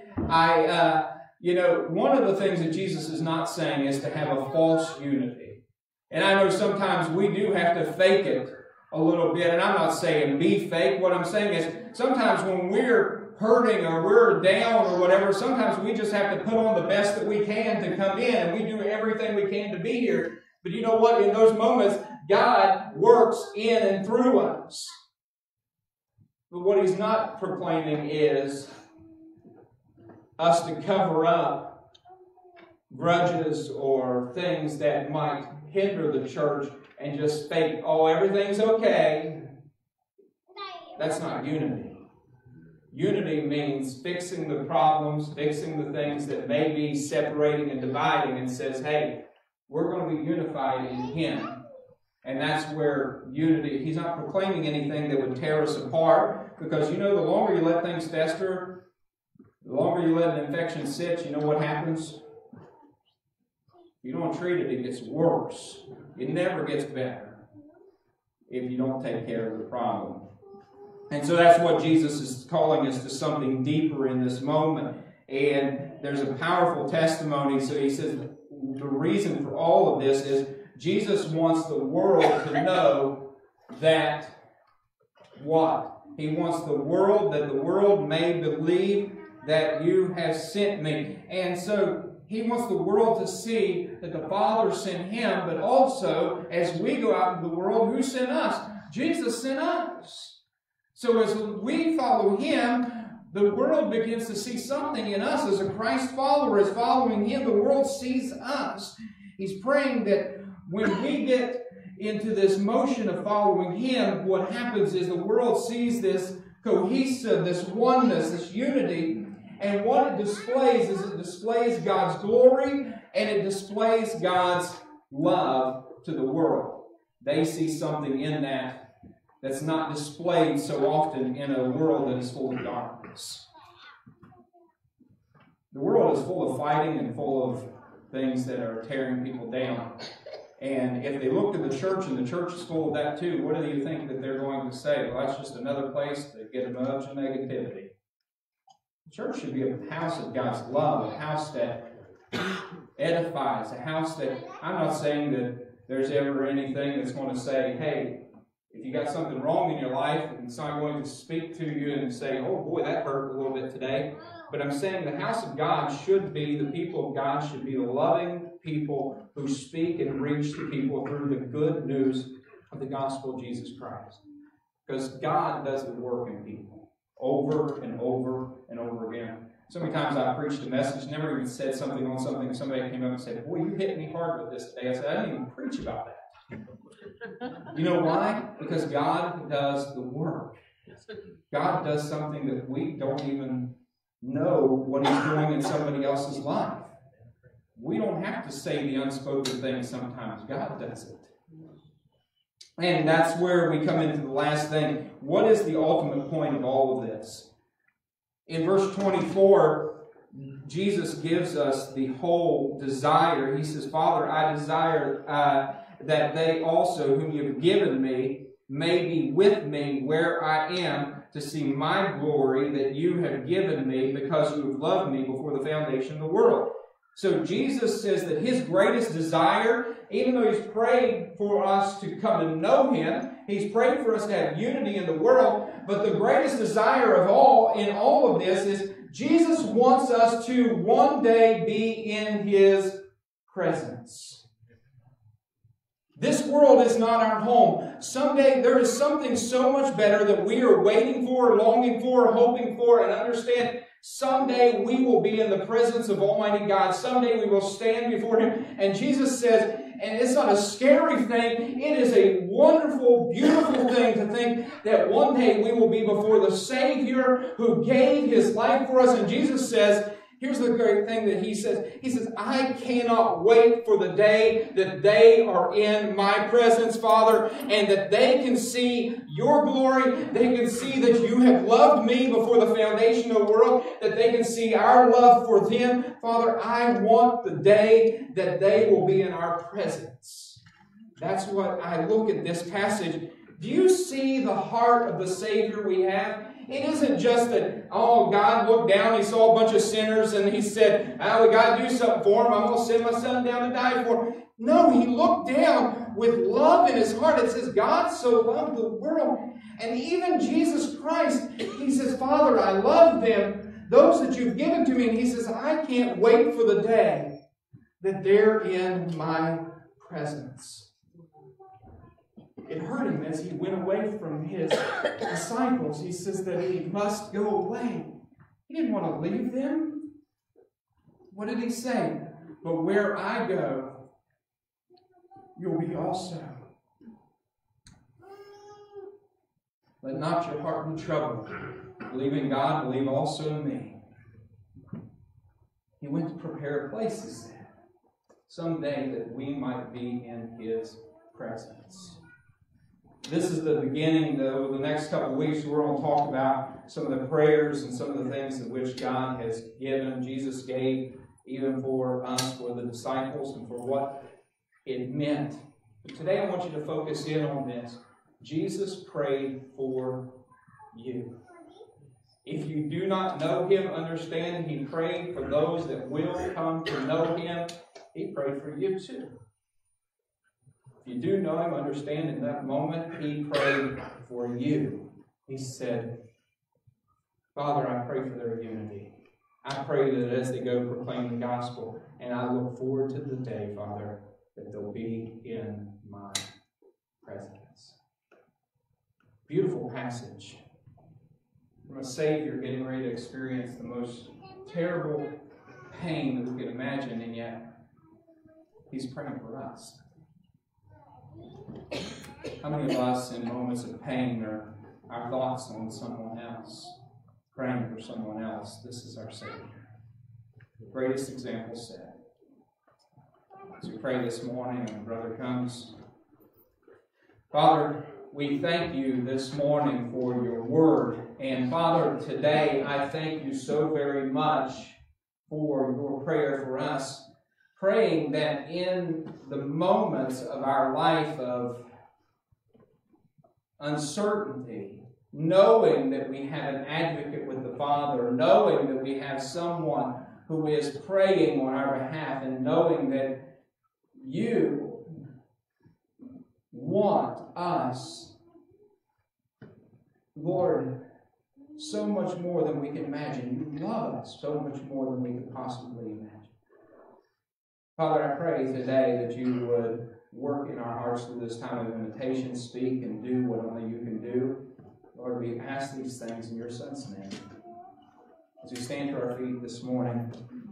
S7: one of the things that Jesus is not saying is to have a false unity. And I know sometimes we do have to fake it a little bit, and I'm not saying be fake. What I'm saying is sometimes when we're hurting or we're down or whatever, sometimes we just have to put on the best that we can to come in, and we do everything we can to be here. But you know what? In those moments, God works in and through us. But what He's not proclaiming is us to cover up grudges or things that might hinder the church and just fake, oh, everything's okay. That's not unity. Unity means fixing the problems, fixing the things that may be separating and dividing, and says, hey, we're going to be unified in Him. And that's where unity, He's not proclaiming anything that would tear us apart, because the longer you let things fester, the longer you let an infection sit, you know what happens? If you don't treat it, it gets worse. It never gets better if you don't take care of the problem. And so that's what Jesus is calling us to, something deeper in this moment. And there's a powerful testimony. So He says the reason for all of this is Jesus wants the world to know that what? He wants the world, that the world may believe that you have sent me. And so He wants the world to see that the Father sent Him, but also, as we go out into the world, who sent us? Jesus sent us. So as we follow Him, the world begins to see something in us. As a Christ follower is following Him, the world sees us. He's praying that when we get into this motion of following Him, what happens is the world sees this cohesive, this oneness, this unity, and what it displays is it displays God's glory and it displays God's love to the world. They see something in that that's not displayed so often in a world that is full of darkness. The world is full of fighting and full of things that are tearing people down. And if they look to the church and the church is full of that too, what do you think that they're going to say? Well, that's just another place to get a bunch of negativity. The church should be a house of God's love, a house that edifies, a house that, I'm not saying that there's ever anything that's going to say, hey, if you got something wrong in your life, it's not going to speak to you and say, oh boy, that hurt a little bit today. But I'm saying the house of God should be, the people of God should be the loving people who speak and reach the people through the good news of the gospel of Jesus Christ. Because God does the work in people over and over and over again. So many times I preached a message, never even said something on something, and somebody came up and said, boy, you hit me hard with this today. I said, I didn't even preach about that. You know why? Because God does the work. God does something that we don't even know what He's doing in somebody else's life. We don't have to say the unspoken things sometimes. God does it. And that's where we come into the last thing. What is the ultimate point of all of this? In verse 24, Jesus gives us the whole desire. He says, Father, I desire that they also, whom you have given me, may be with me where I am, to see my glory that you have given me, because you have loved me before the foundation of the world. So Jesus says that His greatest desire, even though He's prayed for us to come to know Him, He's prayed for us to have unity in the world, but the greatest desire of all in all of this is Jesus wants us to one day be in His presence. This world is not our home. Someday there is something so much better that we are waiting for, longing for, hoping for, and understand. Someday we will be in the presence of Almighty God. Someday we will stand before Him. And Jesus says, and it's not a scary thing, it is a wonderful, beautiful thing to think that one day we will be before the Savior who gave His life for us. And Jesus says, here's the great thing that He says. He says, I cannot wait for the day that they are in my presence, Father, and that they can see your glory. They can see that you have loved me before the foundation of the world, that they can see our love for them. Father, I want the day that they will be in our presence. That's what I look at this passage. Do you see the heart of the Savior we have? It isn't just that, oh, God looked down, He saw a bunch of sinners, and He said, we got to do something for them. I'm going to send my Son down to die for them. No, He looked down with love in His heart. It says, God so loved the world. And even Jesus Christ, He says, Father, I love them, those that you've given to me. And He says, I can't wait for the day that they're in my presence. It hurt Him as He went away from His disciples. He says that He must go away. He didn't want to leave them. What did He say? But where I go, you'll be also. Let not your heart be troubled. Believe in God, believe also in me. He went to prepare a place, He said, someday that we might be in His presence. This is the beginning. Over the next couple of weeks, we're going to talk about some of the prayers and some of the things in which God has given, Jesus gave, even for us, for the disciples, and for what it meant. But today I want you to focus in on this. Jesus prayed for you. If you do not know Him, understand He prayed for those that will come to know Him. He prayed for you too. If you do know Him, understand in that moment He prayed for you. he said, Father, I pray for their unity. I pray that as they go proclaim the gospel, and I look forward to the day, Father, that they'll be in my presence. Beautiful passage from a Savior getting ready to experience the most terrible pain that we can imagine, and yet He's praying for us. How many of us in moments of pain are our thoughts on someone else, praying for someone else? This is our Savior. The greatest example set. As we pray this morning and brother comes, Father, we thank you this morning for your word. And Father, today I thank you so very much for your prayer for us, praying that in the moments of our life of uncertainty, knowing that we have an advocate with the Father, knowing that we have someone who is praying on our behalf, and knowing that you want us, Lord, so much more than we can imagine. You love us so much more than we could possibly imagine. Father, I pray today that you would work in our hearts through this time of invitation, speak and do what only you can do. Lord, we ask these things in your Son's name. As we stand to our feet this morning,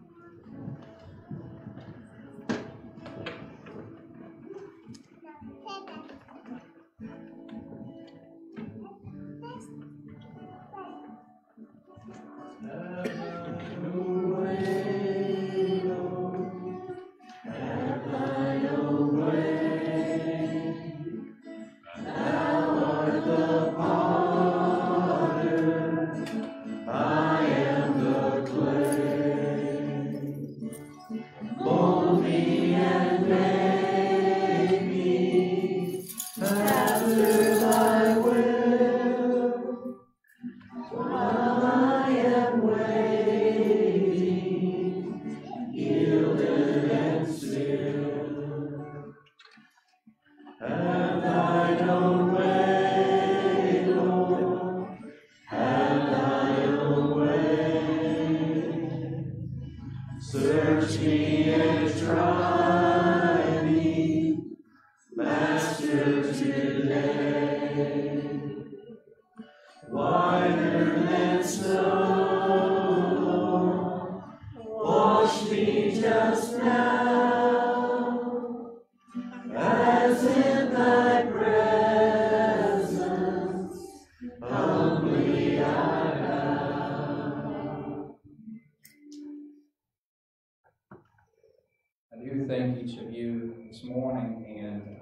S7: thank each of you this morning, and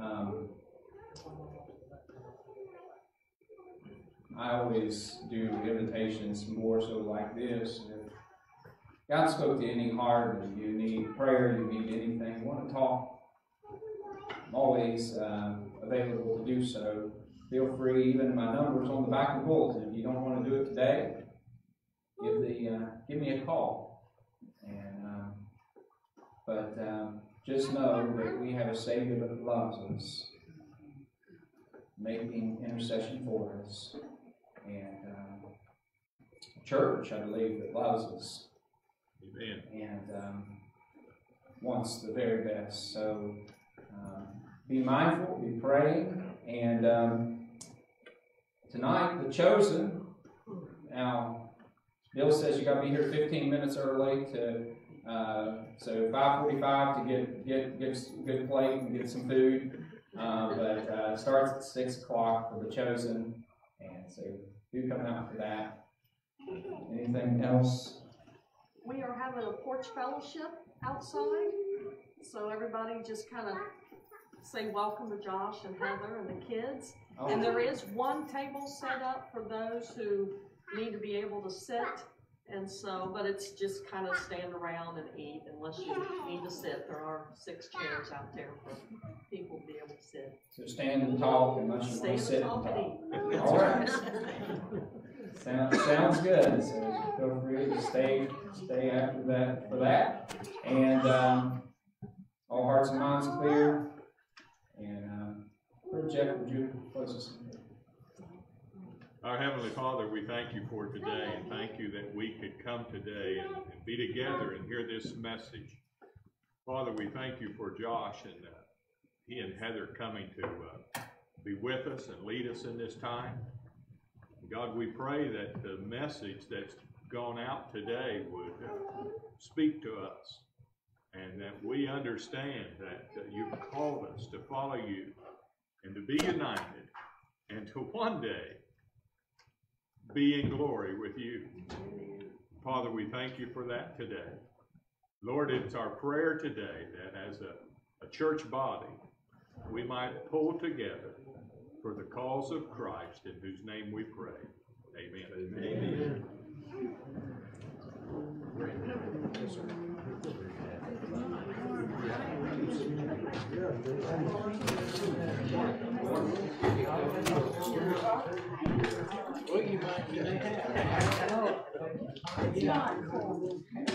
S7: I always do invitations more so like this. If God spoke to any heart, if you need prayer, you need anything, you want to talk, I'm always available to do so. Feel free, even my number's on the back of the bulletin. If you don't want to do it today, give me a call. And but just know that we have a Savior that loves us, making intercession for us, and a church, I believe, that loves us.
S3: Amen.
S7: And wants the very best. So be mindful, be praying, and tonight, The Chosen. Now, Bill says you got to be here 15 minutes early so 5:45 to get a good plate and get some food. But it starts at 6 o'clock for The Chosen, and so do come out for that. Anything else?
S6: We are having a porch fellowship outside, so everybody just kind of say welcome to Josh and Heather and the kids.
S7: Oh.
S6: And there is one table set up for those who need to be able to sit. And so, but it's just kind of stand around and eat unless you need to sit. There are 6 chairs out there for people to be able to sit.
S7: So stand and talk unless you want to sit and talk. All right. Sounds good. So feel free to stay after that for that. And all hearts and minds clear. And Jeff, would you close us in prayer?
S8: Our Heavenly Father, we thank you for today, and thank you that we could come today and be together and hear this message. Father, we thank you for Josh and he and Heather coming to be with us and lead us in this time. God, we pray that the message that's gone out today would speak to us, and that we understand that you've called us to follow you and to be united and to one day be in glory with you. Father, we thank you for that today. Lord, it's our prayer today that as a church body, we might pull together for the cause of Christ, in whose name we pray. Amen. Amen.
S1: Well, you might